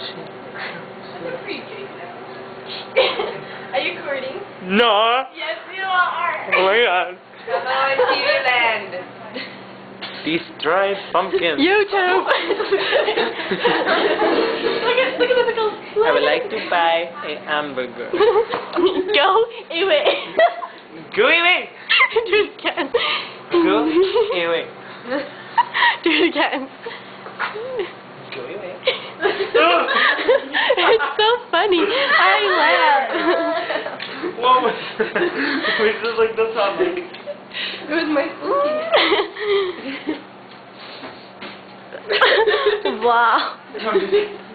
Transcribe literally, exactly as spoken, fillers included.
Are you recording? No! Yes, you are! Oh my god. Hello, Land. Destroyed pumpkin. YouTube! look at look at the pickles. I would like to buy a hamburger. Go away. Go away! Do it again. Go away. Do it again. Go away. It's so funny. I laugh. What was it? Was just like the top? Like... It was my spooky. Wow.